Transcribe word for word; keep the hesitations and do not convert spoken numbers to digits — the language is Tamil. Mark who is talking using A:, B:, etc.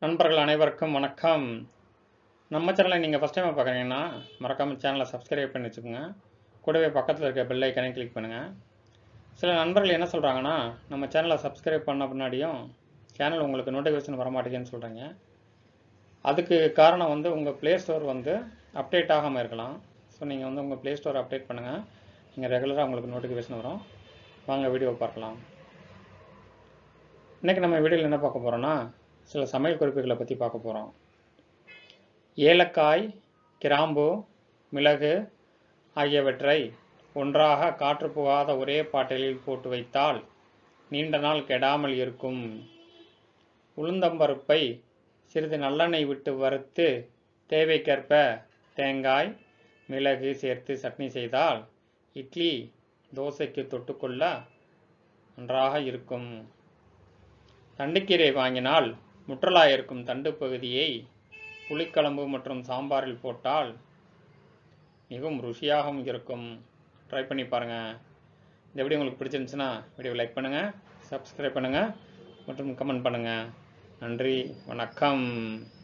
A: நண்பர்கள் அனைவருக்கும் வணக்கம். நம்ம சேனலை நீங்கள் ஃபஸ்ட் டைம் பார்க்குறீங்கன்னா மறக்காமல் சேனலை சப்ஸ்கிரைப் பண்ணி வச்சுக்கோங்க. கூடவே பக்கத்தில் இருக்க பெல் ஐக்கனை கிளிக் பண்ணுங்கள். சில நண்பர்கள் என்ன சொல்கிறாங்கன்னா, நம்ம சேனலை சப்ஸ்கிரைப் பண்ண பின்னாடியும் சேனல் உங்களுக்கு நோட்டிஃபிகேஷன் வரமாட்டேங்குதுன்னு சொல்கிறீங்க. அதுக்கு காரணம் வந்து உங்கள் ப்ளே ஸ்டோர் வந்து அப்டேட் ஆகாமல் இருக்கலாம். ஸோ நீங்கள் வந்து உங்கள் ப்ளே ஸ்டோர் அப்டேட் பண்ணுங்கள். நீங்கள் ரெகுலராக உங்களுக்கு நோட்டிஃபிகேஷன் வரும். வாங்க வீடியோ பார்க்கலாம். இன்றைக்கி நம்ம வீடியோவில் என்ன பார்க்க போகிறோன்னா, சில சமையல் குறிப்புகளை பற்றி பார்க்க போகிறோம். ஏலக்காய், கிராம்பு, மிளகு ஆகியவற்றை ஒன்றாக காற்று புகாத ஒரே பாட்டிலில் போட்டு வைத்தால் நீண்ட நாள் கெடாமல் இருக்கும். உளுந்தம்பருப்பை சிறிது நல்லெண்ணெய் விட்டு வறுத்து தேவைக்கேற்ப தேங்காய், மிளகு சேர்த்து சட்னி செய்தால் இட்லி, தோசைக்கு தொட்டுக்கொள்ள நன்றாக இருக்கும். தண்டுக்கீரை வாங்கினால் முற்றலாக இருக்கும் தண்டு பகுதியை புளிக்குழம்பு மற்றும் சாம்பாரில் போட்டால் மிகவும் ருசியாகவும் இருக்கும். ட்ரை பண்ணி பாருங்கள். இந்த வீடியோ உங்களுக்கு பிடிச்சிருந்துச்சுன்னா வீடியோ லைக் பண்ணுங்கள், சப்ஸ்கிரைப் பண்ணுங்கள் மற்றும் கமெண்ட் பண்ணுங்கள். நன்றி, வணக்கம்.